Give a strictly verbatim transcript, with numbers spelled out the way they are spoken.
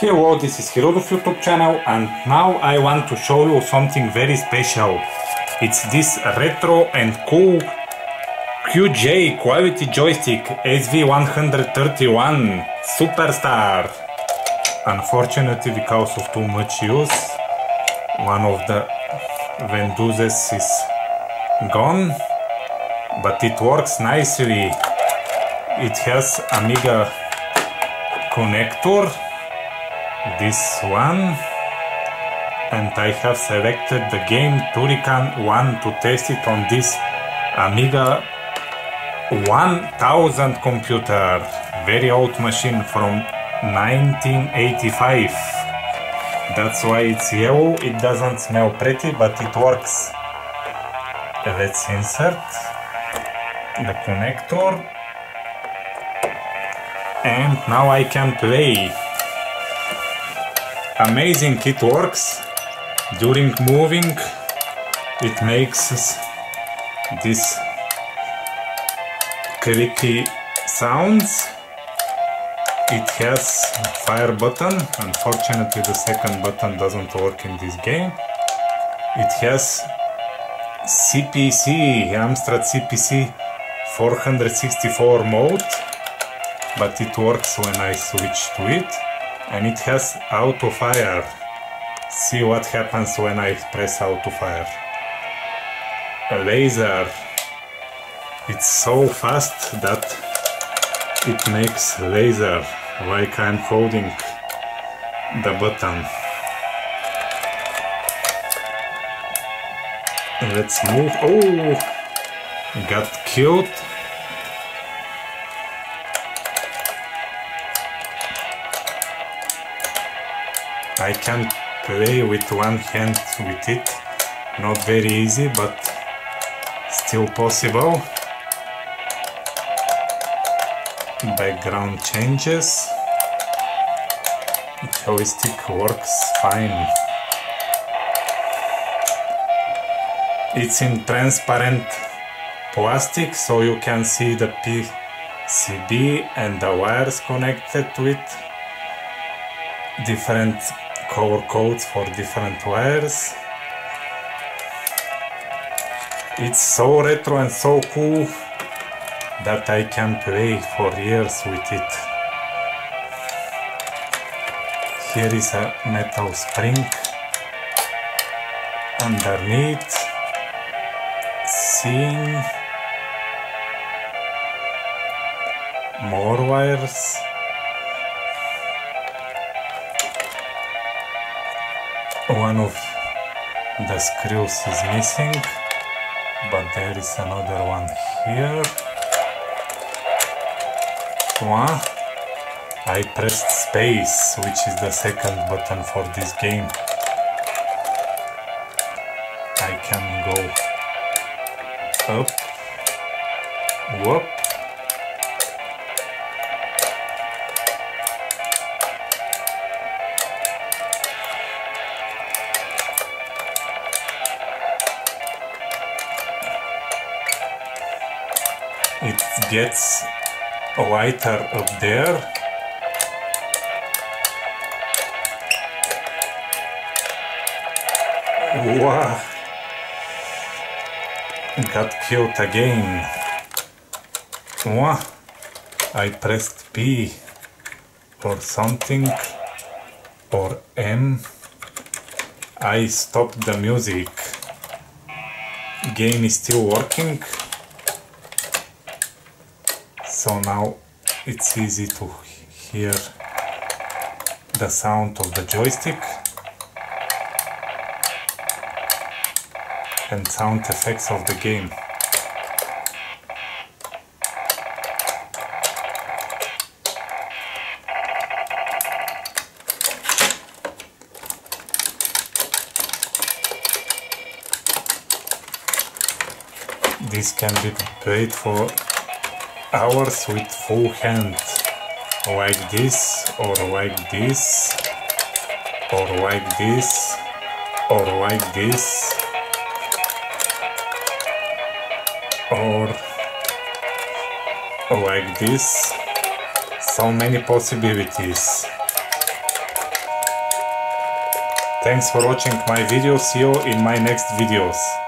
Hello, this is Hirodov YouTube channel, and now I want to show you something very special. It's this retro and cool Q J quality joystick S V one thirty-one Superstar. Unfortunately, because of too much use, one of the venduzes is gone, but it works nicely. It has Amiga connector, this one, and I have selected the game Turrican one to test it on this Amiga one thousand computer, very old machine from nineteen eighty-five. That's why it's yellow. It doesn't smell pretty, but it works. Let's insert the connector, and now I can play. Amazing, it works. During moving, it makes this clicky sounds. It has fire button. Unfortunately, the second button doesn't work in this game. It has C P C, Amstrad C P C four sixty-four mode, but it works when I switch to it. And it has auto fire. See what happens when I press auto fire. A laser. It's so fast that it makes laser like I'm holding the button. Let's move. Oh, got killed. I can play with one hand with it. Not very easy, but still possible. Background changes. Joystick works fine. It's in transparent plastic, so you can see the P C B and the wires connected to it. Different color codes for different wires. It's so retro and so cool that I can play for years with it. Here is a metal spring underneath. Seeing more wires. One of the screws is missing, but there is another one here. One. I pressed space, which is the second button for this game. I can go up, whoop. It gets lighter up there. Wow! Got killed again. Wow! I pressed P or something, or M. I stopped the music. Game is still working. So now it's easy to hear the sound of the joystick and sound effects of the game. This can be played for hours with full hand, like this, or like this, or like this, or like this, or like this. So many possibilities. Thanks for watching my video. See you in my next videos.